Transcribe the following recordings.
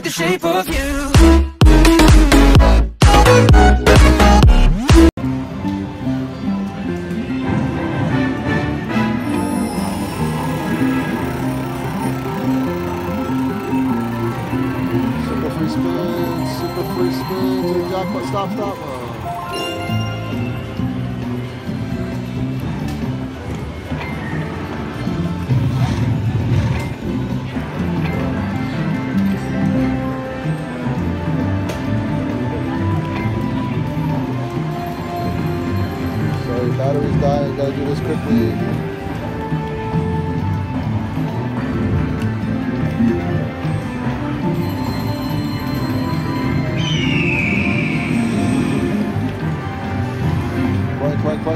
with the shape of you. Super free spin to Jackpot. Stop. Sorry, battery's dying. Gotta do this quickly. Coin.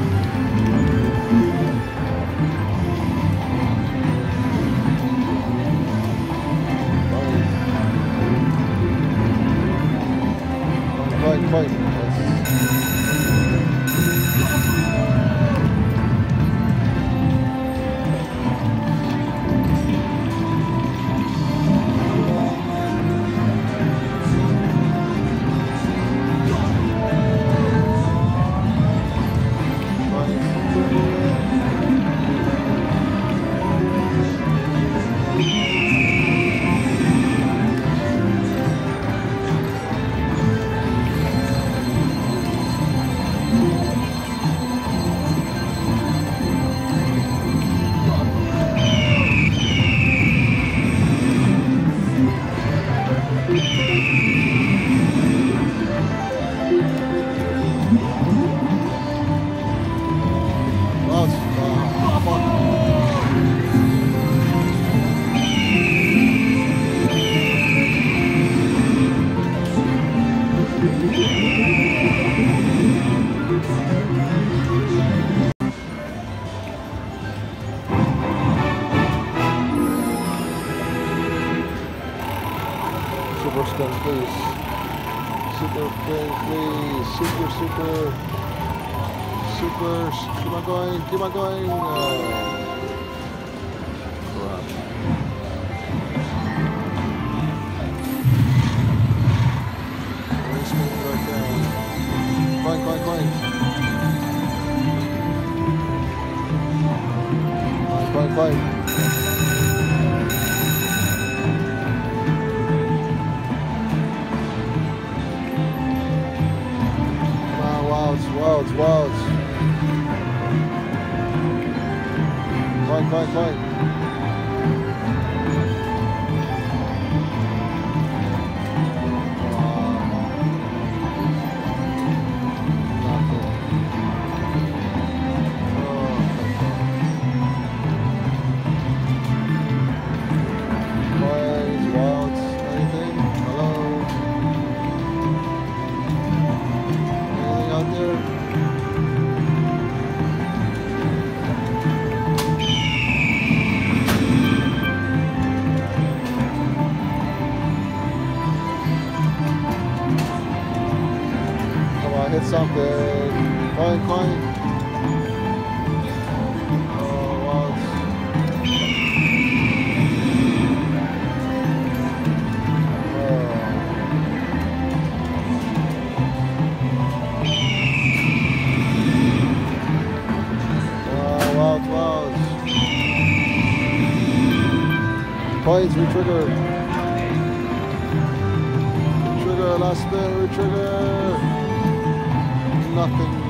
Super spin, please. Super spin, please. Super. Keep on going. Crap. Very smooth right there. Coin. Coin. Wilds. Coin. Wilds, anything? Hello? Anything out there? Hit something. Coin. Oh, wilds. Wilds. Coins, retrigger. Last spin, retrigger. Nothing.